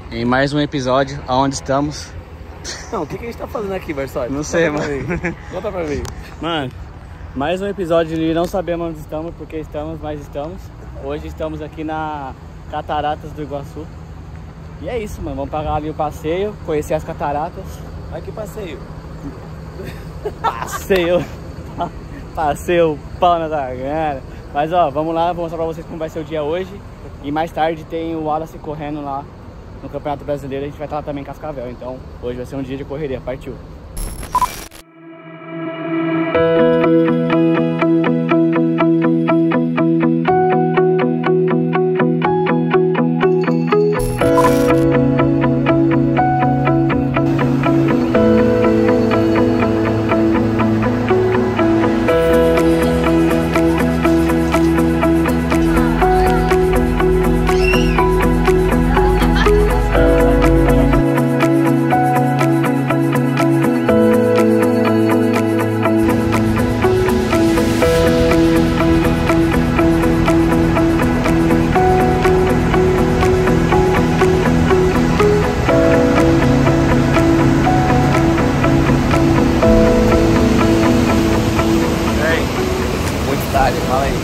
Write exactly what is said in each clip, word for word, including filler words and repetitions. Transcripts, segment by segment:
Em mais um episódio, aonde estamos? Não, o que, que a gente tá fazendo aqui, Barsói? Não sei, mano. Conta pra mim. Mano, mais um episódio de não sabemos onde estamos, porque estamos, mas estamos. Hoje estamos aqui na Cataratas do Iguaçu. E é isso, mano. Vamos pagar ali o passeio, conhecer as cataratas. Olha que passeio. Passeio. Passeio, pau na garganta. Mas ó, vamos lá, vou mostrar pra vocês como vai ser o dia hoje. E mais tarde tem o Wallace correndo lá no Campeonato Brasileiro. A gente vai estar lá também em Cascavel. Então hoje vai ser um dia de correria. Partiu. Fala aí.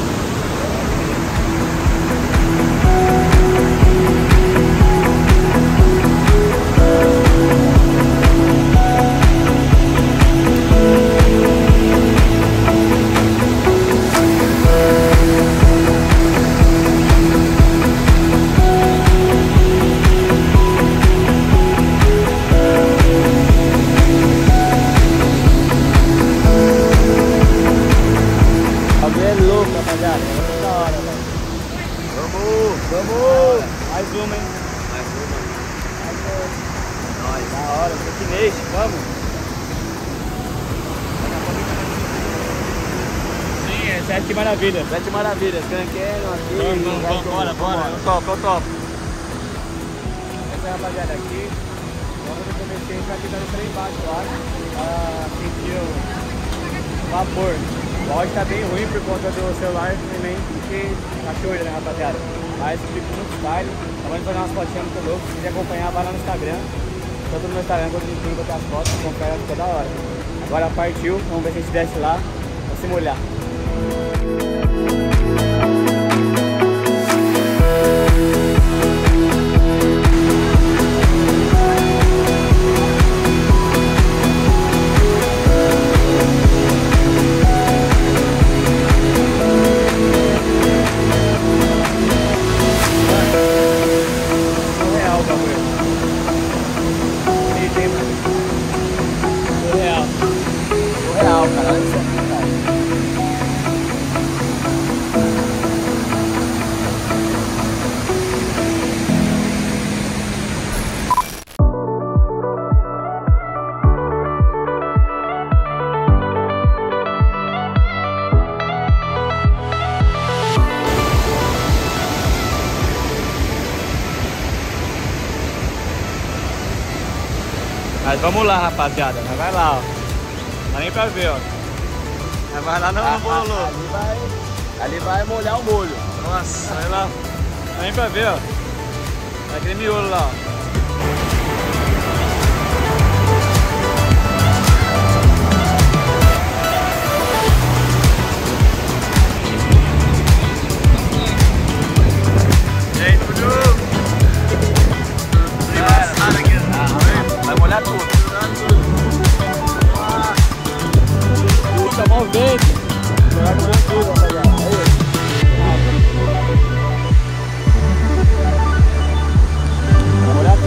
Rapaziada, é da hora, velho. Vamos, vamos! Mais uma, hein? Mais uma. Nós. Da hora, Piquinês, vamos! Sim, é Sete Maravilhas. Sete Maravilhas, canqueiro aqui. Vamos, vamos, vamos, bora, bora. Eu topo, eu topo. Essa é a rapaziada aqui. Vamos começar, a gente vai ficar no trem embaixo lá pra sentir o vapor. O áudio tá bem ruim por conta do celular também, porque tá show, né, rapaziada? Mas fica muito style. Vamos fazer umas fotinhas muito loucas. Se quiser acompanhar, vai lá no Instagram. Tanto no meu Instagram quanto no YouTube, botar as fotos, acompanha, ficou da hora. Agora partiu, vamos ver se a gente desce lá pra se molhar. Mas vamos lá, rapaziada, mas vai lá, ó. Não dá nem pra ver, ó. Mas vai lá no, no bolo. Ali vai, ali vai molhar o molho. Nossa, vai lá. Não dá nem pra ver, ó. Tá aquele miolo lá, ó. Vai molhar tudo. Puta, mó vento. Vai molhar tudo, rapaziada. Vai molhar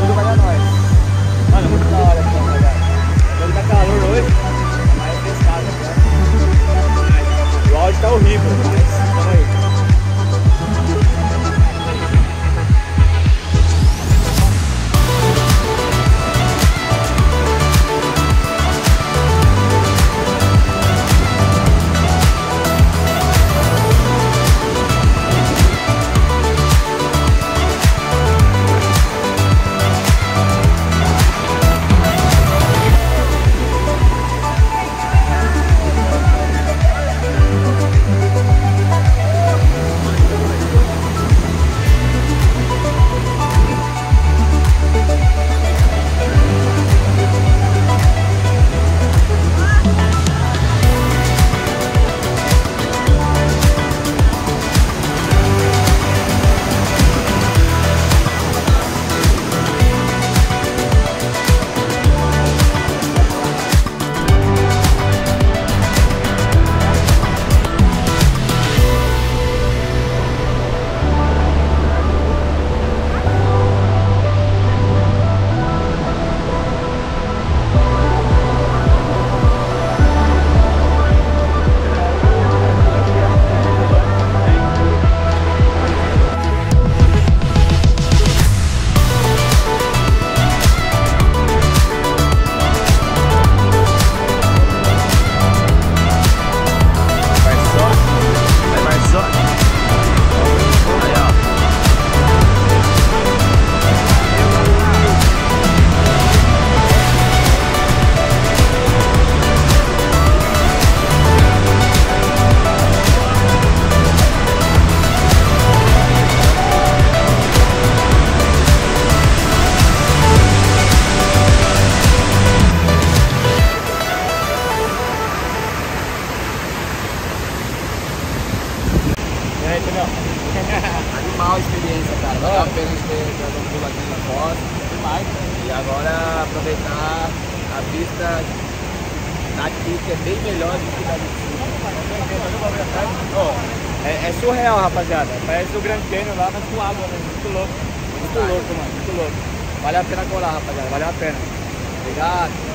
tranquilo aqui na costa. Demais. E agora aproveitar a vista daqui, que é bem melhor do que dali de cima. Ó, é, é surreal, rapaziada. Parece o Grand Canyon lá, mas com água, né? Muito louco. Muito louco, mano. Muito louco. Vale a pena colar, rapaziada. Vale a pena. Obrigado.